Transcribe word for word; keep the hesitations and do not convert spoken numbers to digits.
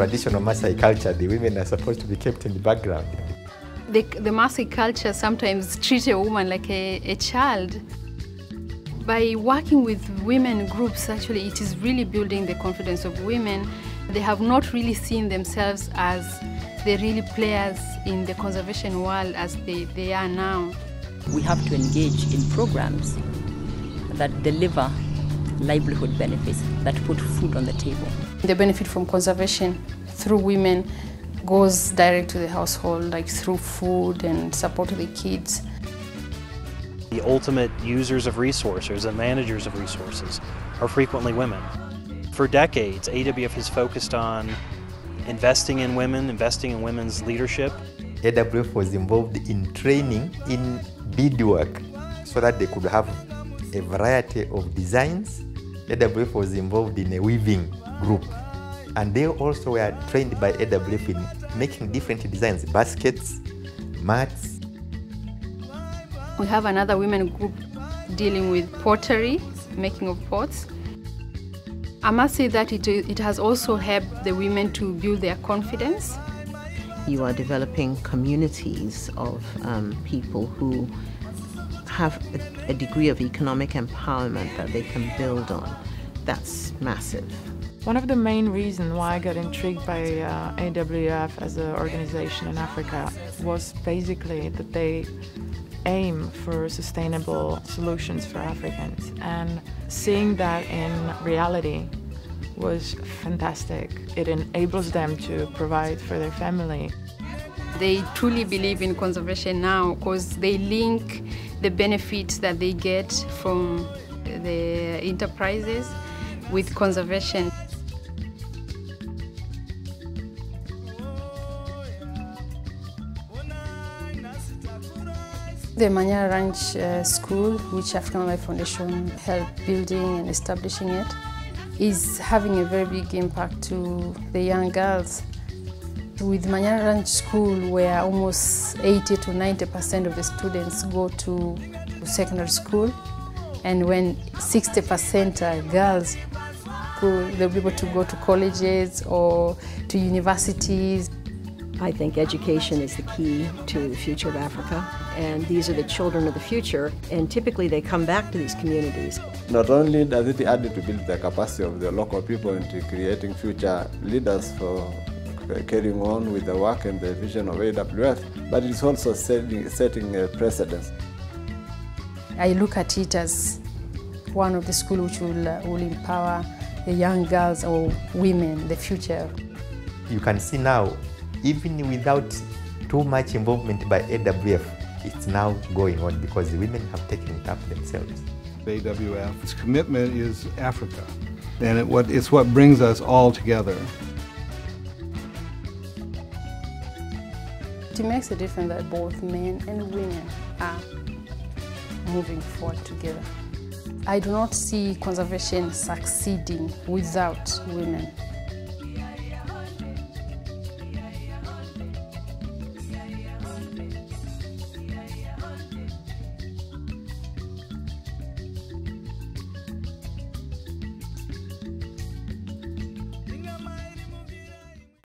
traditional Maasai culture, the women are supposed to be kept in the background. The, the Maasai culture sometimes treats a woman like a, a child. By working with women groups, actually, it is really building the confidence of women. They have not really seen themselves as the really players in the conservation world as they, they are now. We have to engage in programs that deliver livelihood benefits, that put food on the table. The benefit from conservation through women goes direct to the household, like through food and support to the kids. The ultimate users of resources and managers of resources are frequently women. For decades, A W F has focused on investing in women, investing in women's leadership. A W F was involved in training in beadwork so that they could have a variety of designs. A W F was involved in a weaving group, and they also were trained by A W F in making different designs, baskets, mats. We have another women group dealing with pottery, making of pots. I must say that it, it has also helped the women to build their confidence. You are developing communities of um, people who have a, a degree of economic empowerment that they can build on. That's massive. One of the main reasons why I got intrigued by uh, A W F as an organization in Africa was basically that they aim for sustainable solutions for Africans, and seeing that in reality was fantastic. It enables them to provide for their family. They truly believe in conservation now because they link the benefits that they get from the enterprises with conservation. The Manyara Ranch uh, School, which African Life Foundation helped building and establishing it, is having a very big impact to the young girls. With Manyara Ranch School, where almost eighty to ninety percent of the students go to secondary school, and when sixty percent are girls, they'll be able to go to colleges or to universities. I think education is the key to the future of Africa, and these are the children of the future, and typically they come back to these communities. Not only does it add to build the capacity of the local people into creating future leaders for carrying on with the work and the vision of A W F, but it's also setting, setting a precedence. I look at it as one of the schools which will, uh, will empower the young girls or women, the future. You can see now, even without too much involvement by A W F, it's now going on because the women have taken it up themselves. A W F's commitment is Africa, and it, what, it's what brings us all together. It makes a difference that both men and women are moving forward together. I do not see conservation succeeding without women.